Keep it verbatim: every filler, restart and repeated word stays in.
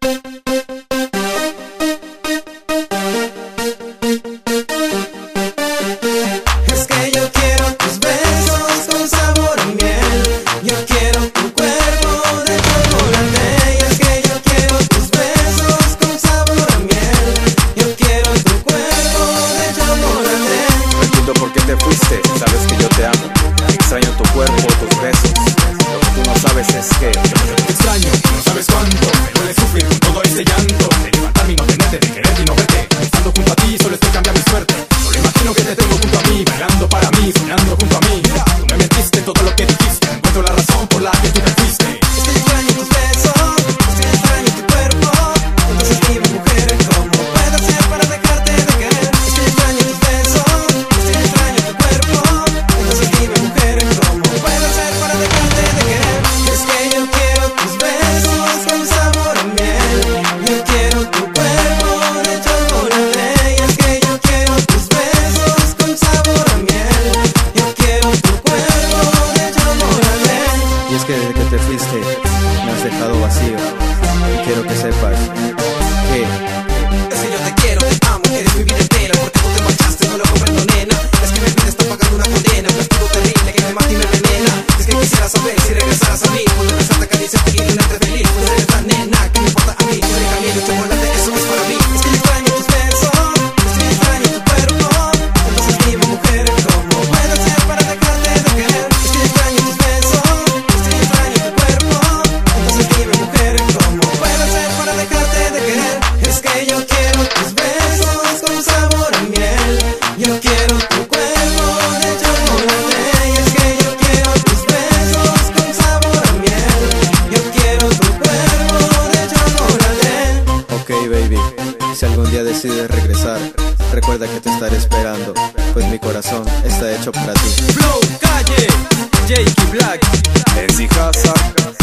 Sabes que yo te amo, extraño tu cuerpo, tus besos. Lo que tú no sabes es que yo te extraño, no sabes cuánto me duele sufrir con todo este llanto, de levantarme y no tenerte, de quererte y no verte. Estando junto a ti solo estoy cambiando mi suerte. Solo imagino que te tengo junto a mí, bailando para mí, soñando junto a mí. Tú me mentiste todo lo que dijiste, encuentro la razón por la que tú te fuiste. Es que extraño tus besos, es que extraño tu cuerpo. Entonces dime, mujer, ¿cómo puedo hacer para dejarte de querer? Es que extraño tus besos, es que extraño tu cuerpo. Entonces dime, mujer, ¿cómo puedo hacer para dejarte de querer? Es que yo quiero tus besos con sabor a miel. Yo quiero tu cuerpo de chocolate. Y es que yo quiero tus besos con sabor a miel. Yo quiero tu cuerpo de chocolate. Y es que desde que te fuiste me has dejado vacío. Y quiero que sepas que es que yo te quiero, te amo, eres mi vida entera. Porque tú te marchaste, no lo comprendo, nena. Es que mi vida está pagando una condena, un castigo terrible que me mata y me envenena. Es que quisiera saber si regresaras a mí, cuando besarte, acariciarte y tenerte feliz. Pues eres la nena, ¿qué me importa a mí? Tú eres camino, chocolate, eso es para mí. Es que yo extraño tus besos, es que yo extraño tu cuerpo. Entonces dime, mujer, ¿cómo puedo hacer para dejarte de querer? Es que yo extraño tus besos, es que yo extraño tu cuerpo. Entonces dime, mujer, ¿cómo puedo hacer para dejarte de querer? Es que yo quiero tus besos con sabor a miel. Yo quiero tu cuerpo de chocolate. Y es que yo quiero tus besos con sabor a miel. Yo quiero tu cuerpo de chocolate. ok, baby, si algún día decides regresar, recuerda que te estaré esperando, pues mi corazón está hecho para ti. Flow Calle, Jakey Black, Enzi Hazard.